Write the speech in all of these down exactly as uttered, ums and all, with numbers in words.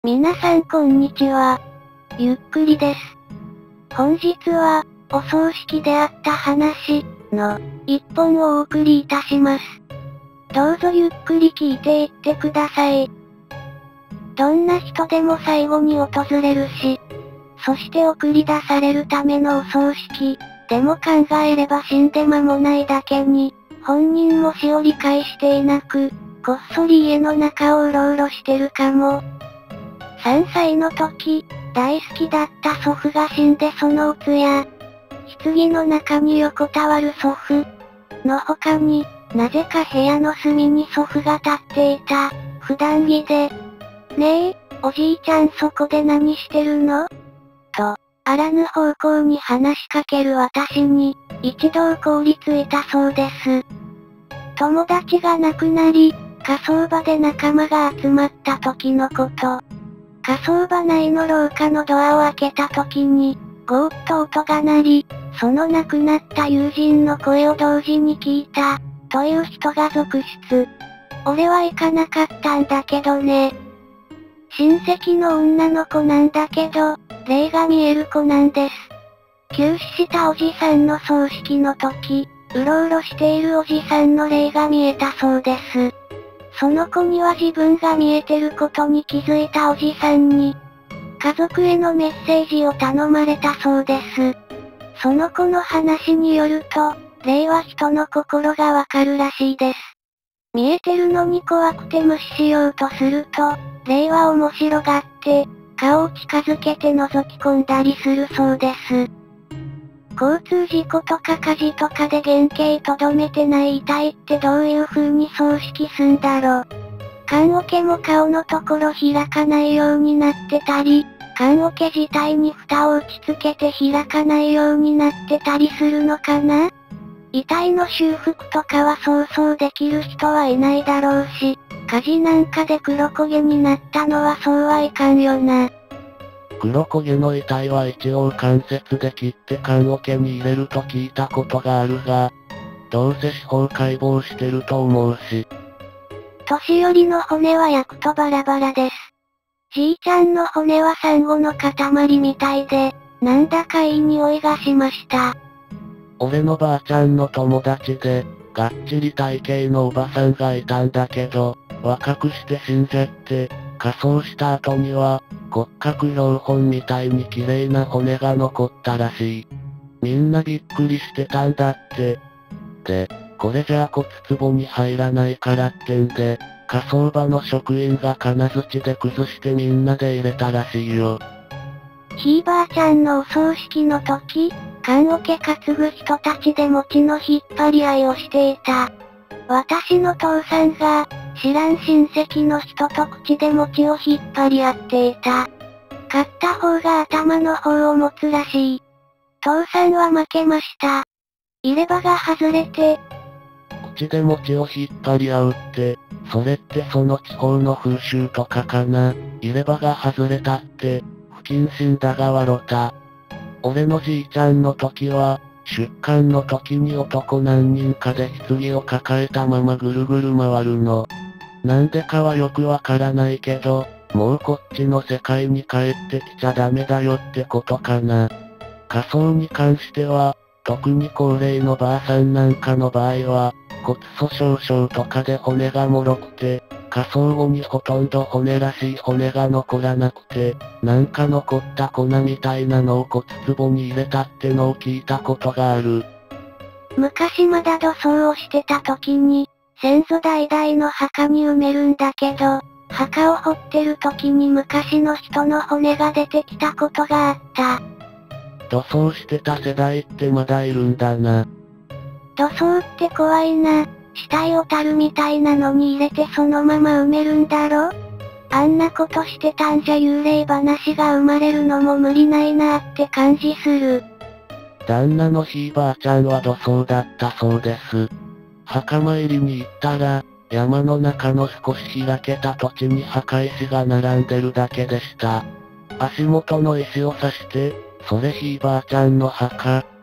皆さんこんにちは。ゆっくりです。本日は、お葬式であった話の一本をお送りいたします。どうぞゆっくり聞いていってください。どんな人でも最後に訪れるし、そして送り出されるためのお葬式、でも考えれば死んで間もないだけに、本人も死を理解していなく、こっそり家の中をうろうろしてるかも。さんさいの時、大好きだった祖父が死んでそのお通夜、棺の中に横たわる祖父の他に、なぜか部屋の隅に祖父が立っていた、普段着で、ねえ、おじいちゃんそこで何してるのと、あらぬ方向に話しかける私に、一同凍りついたそうです。友達が亡くなり、火葬場で仲間が集まった時のこと。火葬場内の廊下のドアを開けた時に、ゴーッと音が鳴り、その亡くなった友人の声を同時に聞いた、という人が続出。俺は行かなかったんだけどね。親戚の女の子なんだけど、霊が見える子なんです。急死したおじさんの葬式の時、うろうろしているおじさんの霊が見えたそうです。その子には自分が見えてることに気づいたおじさんに、家族へのメッセージを頼まれたそうです。その子の話によると、霊は人の心がわかるらしいです。見えてるのに怖くて無視しようとすると、霊は面白がって、顔を近づけて覗き込んだりするそうです。交通事故とか火事とかで原型とどめてない遺体ってどういう風に葬式すんだろ。棺桶も顔のところ開かないようになってたり、棺桶自体に蓋を打ち付けて開かないようになってたりするのかな？遺体の修復とかはそうそうできる人はいないだろうし、火事なんかで黒焦げになったのはそうはいかんよな。 黒焦げの遺体は一応関節で切って棺桶に入れると聞いたことがあるが、どうせ司法解剖してると思うし。 年寄りの骨は焼くとバラバラです。じいちゃんの骨はサンゴの塊みたいで、なんだかいい匂いがしました。 俺のばあちゃんの友達で、がっちり体型のおばさんがいたんだけど、若くして死んじゃって、火葬した後には、骨格標本みたいに綺麗な骨が残ったらしい。みんなびっくりしてたんだって。で、これじゃあ骨壺に入らないからってんで、火葬場の職員が金槌で崩してみんなで入れたらしいよ。 ひいばあちゃんのお葬式の時、棺桶担ぐ人たちで餅の引っ張り合いをしていた。私の父さんが、知らん親戚の人と口で餅を引っ張り合っていた。勝った方が頭の方を持つらしい。父さんは負けました。入れ歯が外れて、 口で餅を引っ張り合うって、それってその地方の風習とかかな。入れ歯が外れたって、不謹慎だが笑た。俺のじいちゃんの時は、出棺の時に男何人かで棺を抱えたままぐるぐる回るの。なんでかはよくわからないけど、もうこっちの世界に帰ってきちゃダメだよってことかな。火葬に関しては、特に高齢のばあさんなんかの場合は、骨粗鬆症とかで骨が脆くて、火葬後にほとんど骨らしい骨が残らなくて、なんか残った粉みたいなのを骨壺に入れたってのを聞いたことがある。 昔まだ土葬をしてた時に、先祖代々の墓に埋めるんだけど、墓を掘ってる時に昔の人の骨が出てきたことがあった。 土葬してた世代ってまだいるんだな。 土葬って怖いな。死体を樽みたいなのに入れてそのまま埋めるんだろ？あんなことしてたんじゃ幽霊話が生まれるのも無理ないなって感じする。 旦那のひいばあちゃんは土葬だったそうです。墓参りに行ったら、山の中の少し開けた土地に墓石が並んでるだけでした。足元の石を刺して、それひいばあちゃんの墓、って。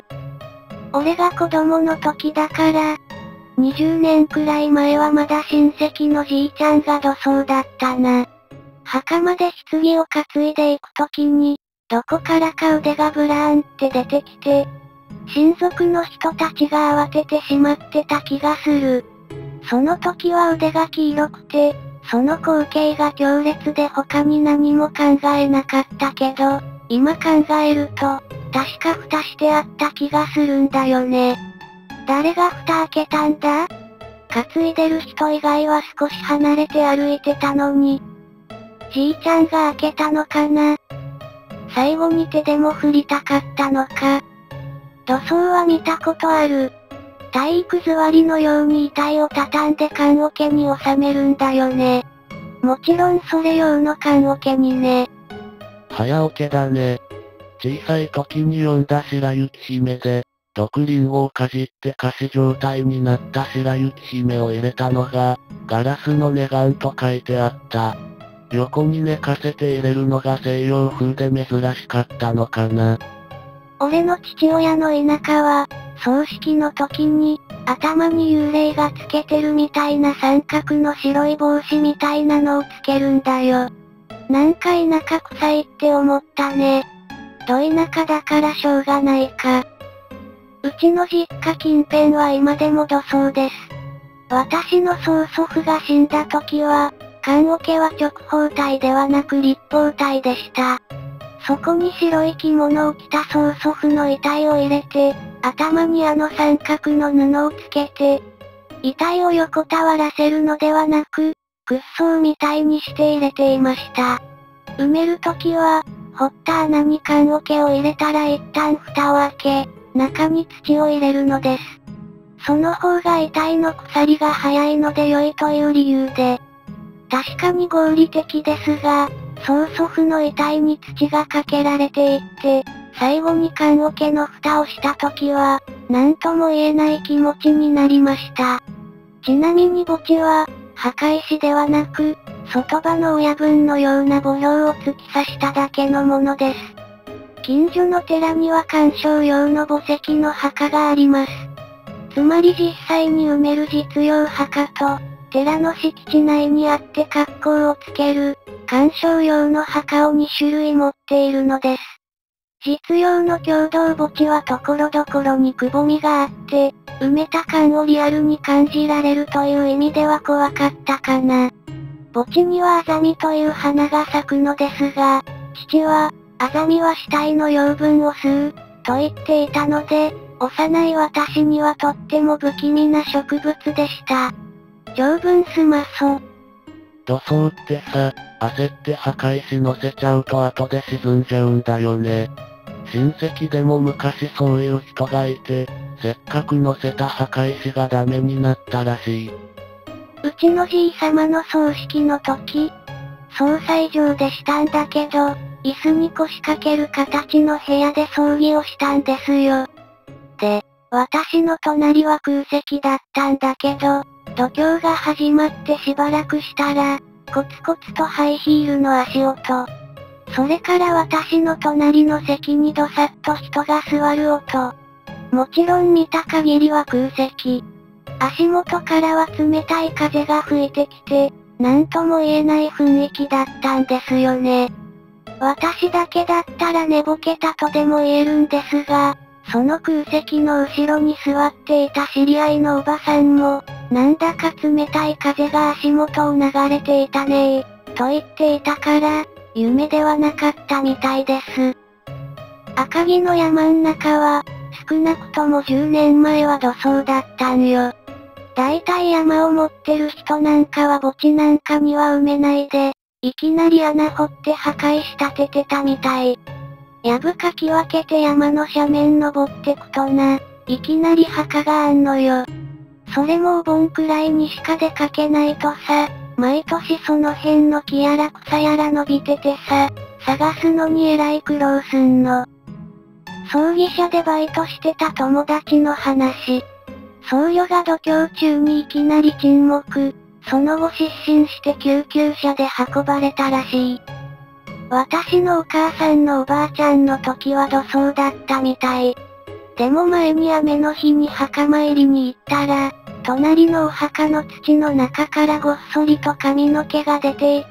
俺が子供の時だから、にじゅうねんくらい前はまだ親戚のじいちゃんが土葬だったな。 墓まで棺を担いでいくときに、どこからか腕がブラーンって出てきて、親族の人たちが慌ててしまってた気がする。その時は腕が黄色くて、その光景が強烈で他に何も考えなかったけど、今考えると、確か蓋してあった気がするんだよね。誰が蓋開けたんだ？担いでる人以外は少し離れて歩いてたのに。じいちゃんが開けたのかな？最後に手でも振りたかったのか。土葬は見たことある。体育座りのように遺体を畳んで棺桶に収めるんだよね。もちろんそれ用の棺桶にね。 早起きだね。小さい時に読んだ白雪姫で、毒リンゴをかじって仮死状態になった白雪姫を入れたのが、ガラスの願ンと書いてあった。横に寝かせて入れるのが西洋風で珍しかったのかな。 俺の父親の田舎は、葬式の時に、頭に幽霊がつけてるみたいな三角の白い帽子みたいなのをつけるんだよ。なんか田舎臭いって思ったね。ど田舎だからしょうがないか。うちの実家近辺は今でも土葬です。私の曽祖父が死んだ時は、棺桶は直方体ではなく立方体でした。そこに白い着物を着た曽祖父の遺体を入れて、頭にあの三角の布をつけて、遺体を横たわらせるのではなく、屈葬みたいにして入れていました。埋めるときは、掘った穴に棺桶を入れたら一旦蓋を開け、中に土を入れるのです。その方が遺体の腐りが早いので良いという理由で。確かに合理的ですが、曽祖父の遺体に土がかけられていって、最後に棺桶の蓋をした時は、なんとも言えない気持ちになりました。ちなみに墓地は、墓石ではなく、外場の親分のような墓標を突き刺しただけのものです。近所の寺には鑑賞用の墓石の墓があります。つまり実際に埋める実用墓と、寺の敷地内にあって格好をつける、鑑賞用の墓をに種類持っているのです。実用の共同墓地はところどころにくぼみがあって、埋めた感をリアルに感じられるという意味では怖かったかな。墓地にはアザミという花が咲くのですが、父は、アザミは死体の養分を吸う、と言っていたので、幼い私にはとっても不気味な植物でした。長文すまそ。 土葬ってさ、焦って墓石乗せちゃうと後で沈んじゃうんだよね。親戚でも昔そういう人がいて、せっかく乗せた墓石がダメになったらしい。 うちのじいさまの葬式の時、葬祭場でしたんだけど、椅子に腰掛ける形の部屋で葬儀をしたんですよ。で、私の隣は空席だったんだけど、度胸が始まってしばらくしたら、コツコツとハイヒールの足音。それから私の隣の席にどさっと人が座る音。もちろん見た限りは空席。足元からは冷たい風が吹いてきて、なんとも言えない雰囲気だったんですよね。私だけだったら寝ぼけたとでも言えるんですが、その空席の後ろに座っていた知り合いのおばさんも、なんだか冷たい風が足元を流れていたねー、と言っていたから、夢ではなかったみたいです。赤城の山ん中は、少なくともじゅうねんまえは土葬だったんよ。だいたい山を持ってる人なんかは墓地なんかには埋めないで、いきなり穴掘って墓石立ててたみたい。やぶかき分けて山の斜面登ってくとな、いきなり墓があんのよ。それもお盆くらいにしか出かけないとさ、毎年その辺の木やら草やら伸びててさ、探すのにえらい苦労すんの。葬儀社でバイトしてた友達の話。僧侶が度胸中にいきなり沈黙。その後失神して救急車で運ばれたらしい。私のお母さんのおばあちゃんの時は土葬だったみたい。でも前に雨の日に墓参りに行ったら、隣のお墓の土の中からごっそりと髪の毛が出ていて、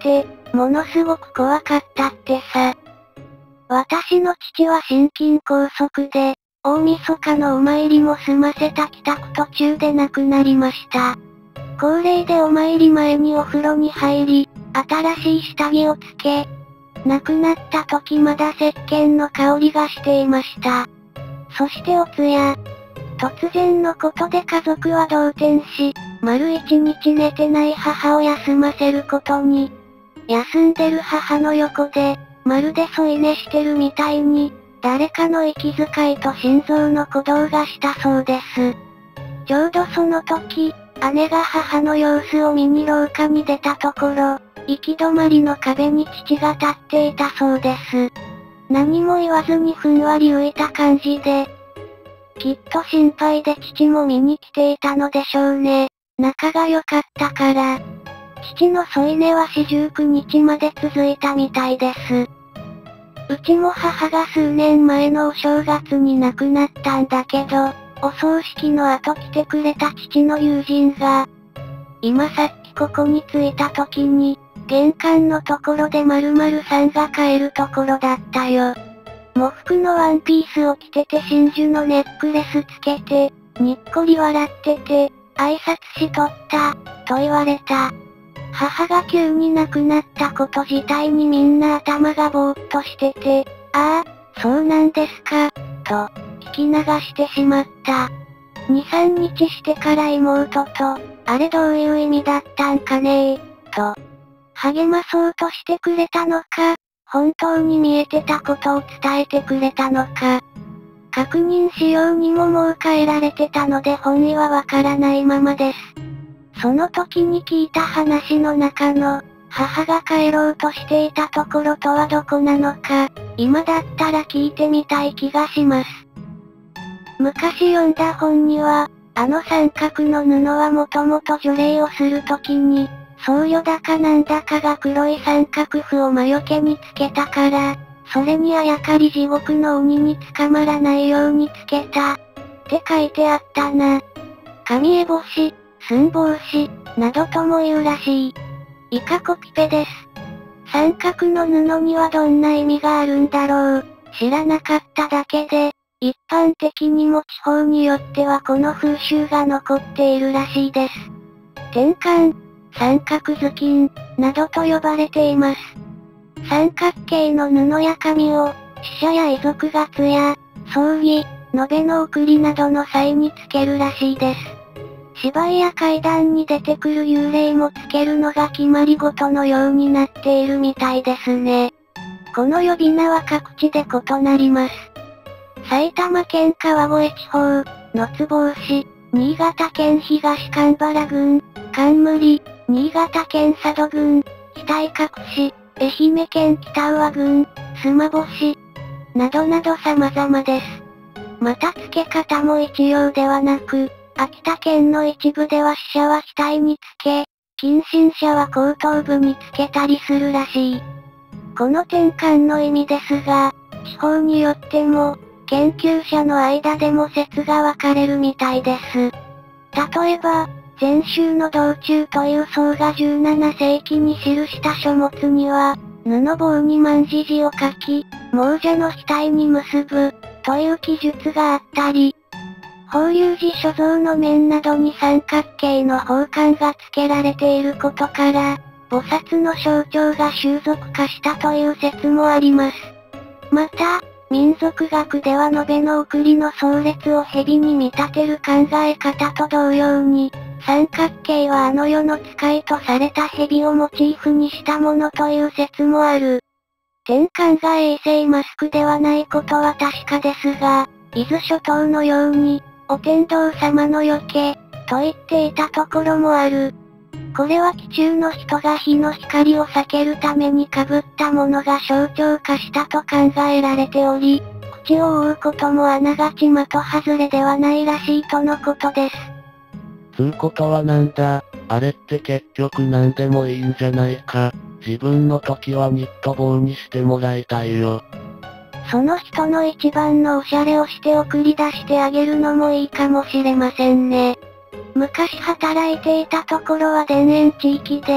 ものすごく怖かったってさ。私の父は心筋梗塞で、大晦日のお参りも済ませた帰宅途中で亡くなりました。恒例でお参り前にお風呂に入り、新しい下着をつけ、亡くなった時まだ石鹸の香りがしていました。そしてお通夜。突然のことで家族は動転し、丸一日寝てない母を休ませることに。休んでる母の横で、まるで添い寝してるみたいに、誰かの息遣いと心臓の鼓動がしたそうです。ちょうどその時、姉が母の様子を見に廊下に出たところ、行き止まりの壁に父が立っていたそうです。何も言わずにふんわり浮いた感じで、きっと心配で父も見に来ていたのでしょうね。仲が良かったから。父の添い寝は四十九日まで続いたみたいです。うちも母が数年前のお正月に亡くなったんだけど、お葬式の後来てくれた父の友人が、今さっきここに着いた時に、玄関のところで〇〇さんが帰るところだったよ。喪服のワンピースを着てて真珠のネックレスつけて、にっこり笑ってて、挨拶しとった、と言われた。母が急に亡くなったこと自体にみんな頭がぼーっとしてて、ああ、そうなんですか、と、聞き流してしまった。に、さんにちしてから妹と、あれどういう意味だったんかねー、と、励まそうとしてくれたのか、本当に見えてたことを伝えてくれたのか、確認しようにももう変えられてたので本意はわからないままです。その時に聞いた話の中の、母が帰ろうとしていたところとはどこなのか、今だったら聞いてみたい気がします。昔読んだ本には、あの三角の布はもともと除霊をするときに、僧侶だかなんだかが黒い三角符を魔除けにつけたから、それにあやかり地獄の鬼に捕まらないようにつけた。って書いてあったな。神烏帽子、寸法師、などとも言うらしい。以下コピペです。三角の布にはどんな意味があるんだろう。知らなかっただけで、一般的にも地方によってはこの風習が残っているらしいです。天干、三角頭巾、などと呼ばれています。三角形の布や紙を、死者や遺族が通夜、葬儀、延べの送りなどの際につけるらしいです。芝居や怪談に出てくる幽霊もつけるのが決まり事のようになっているみたいですね。この呼び名は各地で異なります。埼玉県川越地方、のつぼうし、新潟県東蒲原郡、冠、新潟県佐渡郡、北伊角市、愛媛県北宇和郡、須磨母市、などなど様々です。また付け方も一様ではなく、秋田県の一部では死者は額につけ、近親者は後頭部につけたりするらしい。この転換の意味ですが、地方によっても、研究者の間でも説が分かれるみたいです。例えば、禅宗の道中という僧がじゅうななせいきに記した書物には、布棒に万字字を書き、亡者の額に結ぶ、という記述があったり、法隆寺所蔵の面などに三角形の宝冠が付けられていることから、菩薩の象徴が習俗化したという説もあります。また、民族学では延べの送りの葬列を蛇に見立てる考え方と同様に、三角形はあの世の使いとされた蛇をモチーフにしたものという説もある。転換が衛星マスクではないことは確かですが、伊豆諸島のように、お天道様のよけ、と言っていたところもある。これは気中の人が日の光を避けるために被ったものが象徴化したと考えられており、口を覆うこともあながち的外れではないらしいとのことです。 つうことはなんだ、あれって結局何でもいいんじゃないか。自分の時はニット帽にしてもらいたいよ。 その人の一番のおしゃれをして送り出してあげるのもいいかもしれませんね。昔働いていたところは田園地域で、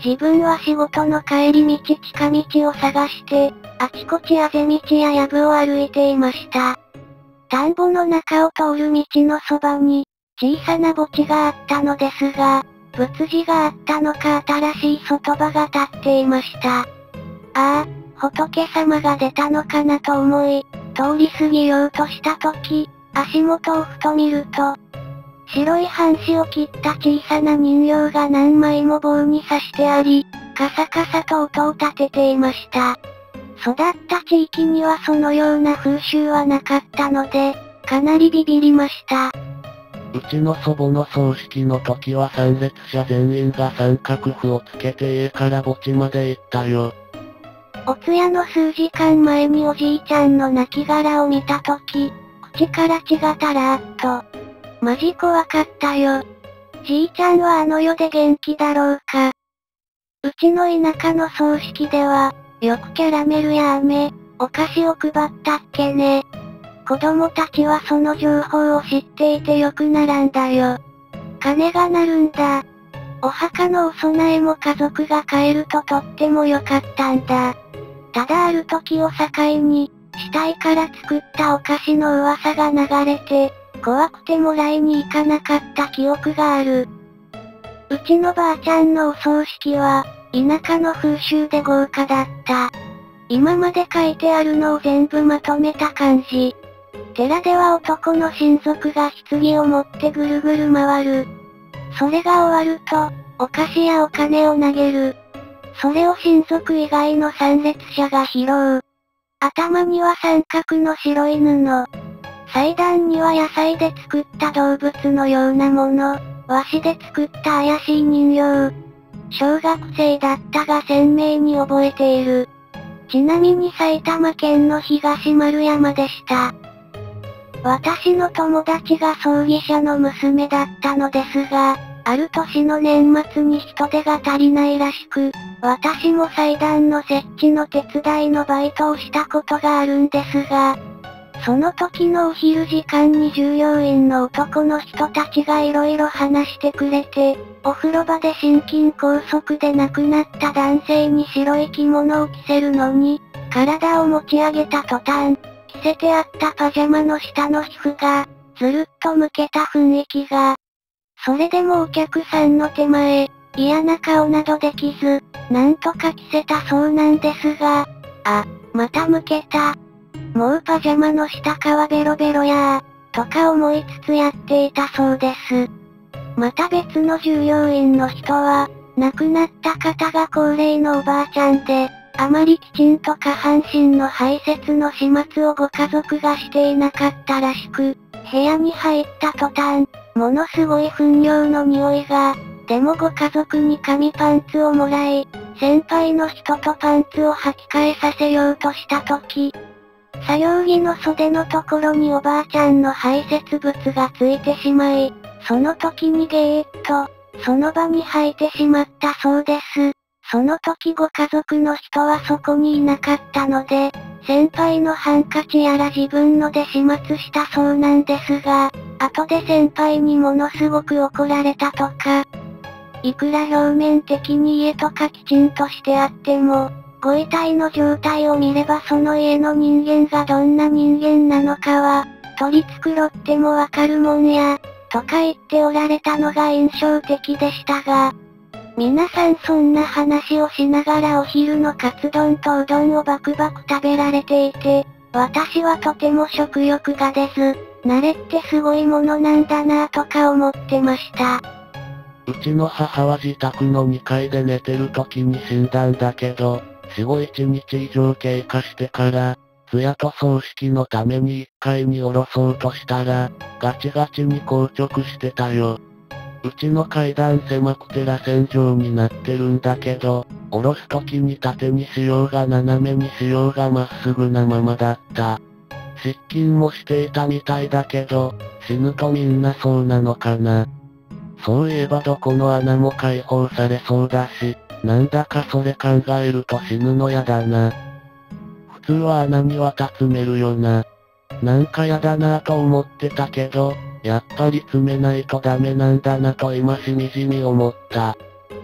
自分は仕事の帰り道近道を探して、あちこちあぜ道や藪を歩いていました。田んぼの中を通る道のそばに、小さな墓地があったのですが、仏事があったのか新しい外場が立っていました。ああ、仏様が出たのかなと思い、通り過ぎようとした時、足元をふと見ると、白い半紙を切った小さな人形が何枚も棒に刺してあり、カサカサと音を立てていました。育った地域にはそのような風習はなかったので、かなりビビりました。 うちの祖母の葬式の時は参列者全員が三角符をつけて家から墓地まで行ったよ。 お通夜の数時間前におじいちゃんの亡骸を見た時、口から血がたらーっと。マジ怖かったよ。じいちゃんはあの世で元気だろうか。うちの田舎の葬式では、よくキャラメルや飴、お菓子を配ったっけね。子供たちはその情報を知っていてよく並んだよ。鐘が鳴るんだ。お墓のお供えも家族が帰るととっても良かったんだ。ただある時を境に、死体から作ったお菓子の噂が流れて、怖くてもらいに行かなかった記憶がある。うちのばあちゃんのお葬式は、田舎の風習で豪華だった。今まで書いてあるのを全部まとめた感じ。寺では男の親族が棺を持ってぐるぐる回る。それが終わると、お菓子やお金を投げる。それを親族以外の参列者が拾う。頭には三角の白い布。祭壇には野菜で作った動物のようなもの、和紙で作った怪しい人形。小学生だったが鮮明に覚えている。ちなみに埼玉県の東丸山でした。私の友達が葬儀社の娘だったのですが、ある年の年末に人手が足りないらしく、私も祭壇の設置の手伝いのバイトをしたことがあるんですが、その時のお昼時間に従業員の男の人たちが色々話してくれて、お風呂場で心筋梗塞で亡くなった男性に白い着物を着せるのに、体を持ち上げた途端、着せてあったパジャマの下の皮膚が、ずるっとむけた雰囲気が。それでもお客さんの手前、嫌な顔などできず、なんとか着せたそうなんですが、あ、またむけた。もうパジャマの下皮ベロベロやー、とか思いつつやっていたそうです。また別の従業員の人は、亡くなった方が高齢のおばあちゃんで、あまりきちんと下半身の排泄の始末をご家族がしていなかったらしく、部屋に入った途端、ものすごい糞尿の匂いが、でもご家族に紙パンツをもらい、先輩の人とパンツを履き替えさせようとした時、作業着の袖のところにおばあちゃんの排泄物がついてしまい、その時にゲーッと、その場に吐いてしまったそうです。その時ご家族の人はそこにいなかったので、先輩のハンカチやら自分ので始末したそうなんですが、後で先輩にものすごく怒られたとか、いくら表面的に家とかきちんとしてあっても、ご遺体の状態を見ればその家の人間がどんな人間なのかは、取り繕ってもわかるもんや、とか言っておられたのが印象的でしたが、皆さんそんな話をしながらお昼のカツ丼とうどんをバクバク食べられていて、私はとても食欲が出ず、慣れってすごいものなんだなぁとか思ってました。 うちの母は自宅のにかいで寝てる時に死んだんだけど、死後いちにち以上経過してから、通夜と葬式のためにいっかいに下ろそうとしたら、ガチガチに硬直してたよ。うちの階段狭くて螺旋状になってるんだけど、下ろす時に縦にしようが斜めにしようがまっすぐなままだった。失禁もしていたみたいだけど、死ぬとみんなそうなのかな。そういえばどこの穴も解放されそうだし、なんだかそれ考えると死ぬのやだな。普通は穴には立つめるよな。なんかやだなぁと思ってたけど、やっぱり詰めないとダメなんだなと今しみじみ思った。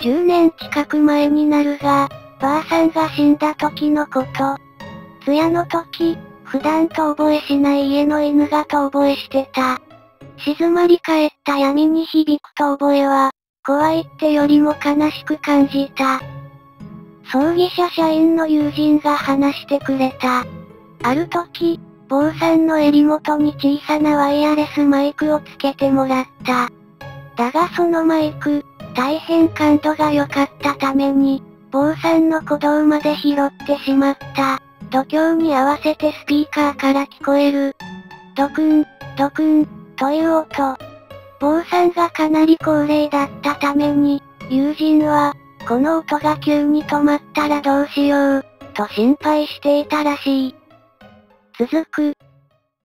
じゅうねん近く前になるが、ばあさんが死んだ時のこと。通夜の時、普段遠吠えしない家の犬が遠吠えしてた。静まり返った闇に響く遠吠えは、怖いってよりも悲しく感じた。葬儀社社員の友人が話してくれた。ある時、坊さんの襟元に小さなワイヤレスマイクをつけてもらった。だがそのマイク、大変感度が良かったために、坊さんの鼓動まで拾ってしまった。度胸に合わせてスピーカーから聞こえる。ドクン、ドクン、という音。坊さんがかなり高齢だったために、友人は、この音が急に止まったらどうしよう、と心配していたらしい。続く。